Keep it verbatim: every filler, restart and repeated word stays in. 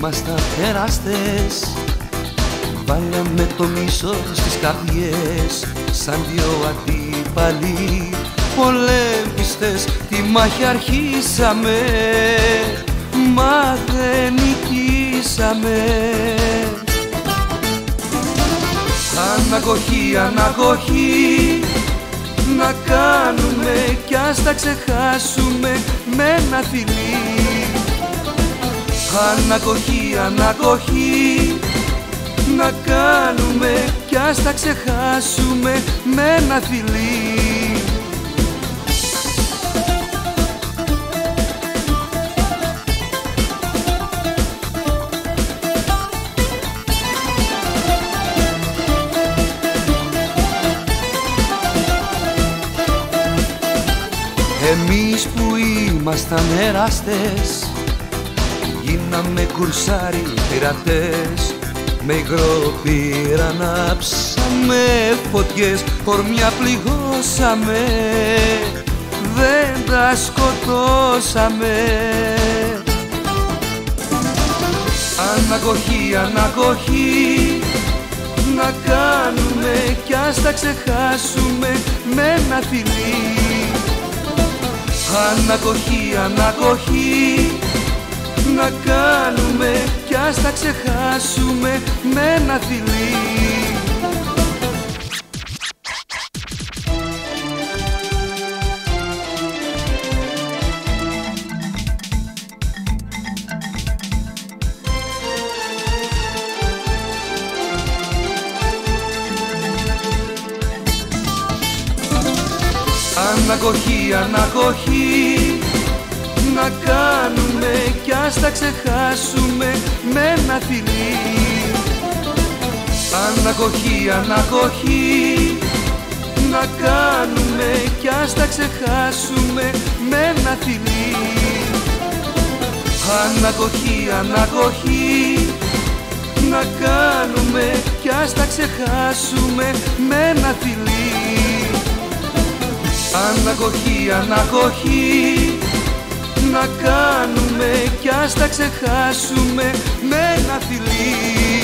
ήμασταν τεράστες, βάλαμε το μίσο στις καρδιές σαν δυο αντίπαλοι πολέμιστες. Τη μάχη αρχίσαμε, μα δεν νικήσαμε. Αναγωγή, αναγωγή, να κάνουμε κι ας τα ξεχάσουμε με ένα φιλί. Αναγωγή, αναγωγή, να κάνουμε κι ας τα ξεχάσουμε με ένα φιλί. Εμείς που ήμασταν εράστες, γίναμε κουρσάρι πειρατές. Με υγρό πύρα ανάψαμε φωτιές, ορμιά πληγώσαμε, δεν τα σκοτώσαμε. Αναγωγή, αναγωγή, να κάνουμε κι ας τα ξεχάσουμε με ένα φιλί. Αναγωγή, αναγωγή, να κάνουμε κι ας τα ξεχάσουμε με ένα φιλί. Αναγωγή, αναγωγή, να κάνουμε κι ας τα ξεχάσουμε με ένα φιλί. Αναγωγή, αναγωγή, να κάνουμε κι ας τα ξεχάσουμε με ένα φιλί. Αναγωγή, αναγωγή, να κάνουμε κι ας τα ξεχάσουμε με ένα φιλί. Αναγωγή, αναγωγή, να κάνουμε κι ας τα ξεχάσουμε με ένα φιλί.